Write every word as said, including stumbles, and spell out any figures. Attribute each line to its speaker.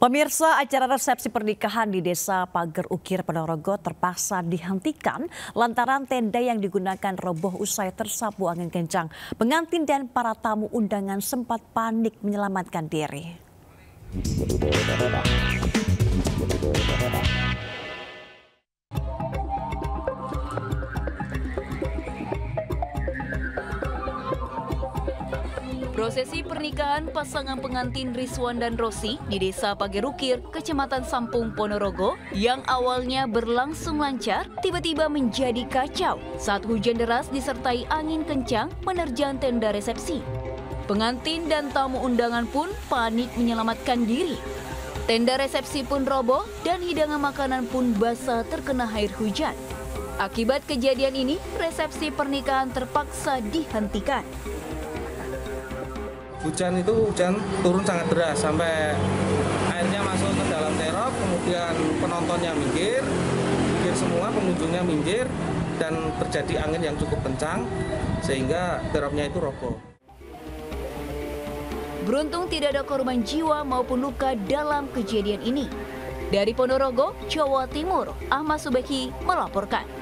Speaker 1: Pemirsa, acara resepsi pernikahan di Desa Pager Ukir, Ponorogo terpaksa dihentikan lantaran tenda yang digunakan roboh usai tersapu angin kencang. Pengantin dan para tamu undangan sempat panik menyelamatkan diri.
Speaker 2: Prosesi pernikahan pasangan pengantin Rizwan dan Rosi di Desa Pager Ukir, Kecamatan Sampung, Ponorogo, yang awalnya berlangsung lancar, tiba-tiba menjadi kacau saat hujan deras disertai angin kencang menerjang tenda resepsi. Pengantin dan tamu undangan pun panik menyelamatkan diri. Tenda resepsi pun roboh dan hidangan makanan pun basah terkena air hujan. Akibat kejadian ini, resepsi pernikahan terpaksa dihentikan.
Speaker 3: Hujan itu hujan turun sangat deras sampai airnya masuk ke dalam terop, kemudian penontonnya minggir, minggir semua, pengunjungnya minggir, dan terjadi angin yang cukup kencang sehingga teropnya itu roboh.
Speaker 2: Beruntung tidak ada korban jiwa maupun luka dalam kejadian ini. Dari Ponorogo, Jawa Timur, Ahmad Subeki melaporkan.